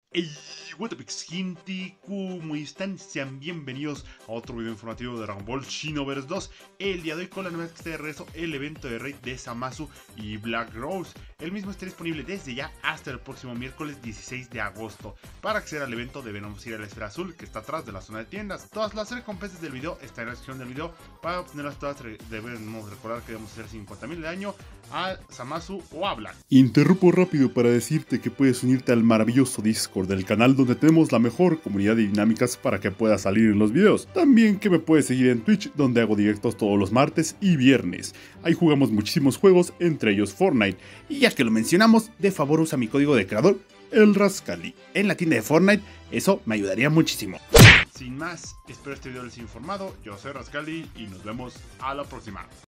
Hey, what up, gente, ¿cómo están? Sean bienvenidos a otro video informativo de Dragon Ball Xenoverse 2. El día de hoy con la novedad que está de regreso, el evento de raid de Zamasu y Black Rose. El mismo está disponible desde ya hasta el próximo miércoles 16 de agosto. Para acceder al evento debemos ir a la esfera azul que está atrás de la zona de tiendas. Todas las recompensas del video están en la descripción del video. Para obtenerlas todas debemos recordar que debemos hacer 50.000 de daño a Zamasu o a Black. Interrumpo rápido para decirte que puedes unirte al maravilloso Discord del canal donde tenemos la mejor comunidad de dinámicas para que puedas salir en los videos. También que me puedes seguir en Twitch donde hago directos todos los martes y viernes. Ahí jugamos muchísimos juegos, entre ellos Fortnite. Y ya que lo mencionamos, de favor usa mi código de creador, el Rascali, en la tienda de Fortnite. Eso me ayudaría muchísimo. Sin más, espero este video les haya informado. Yo soy Rascali y nos vemos a la próxima.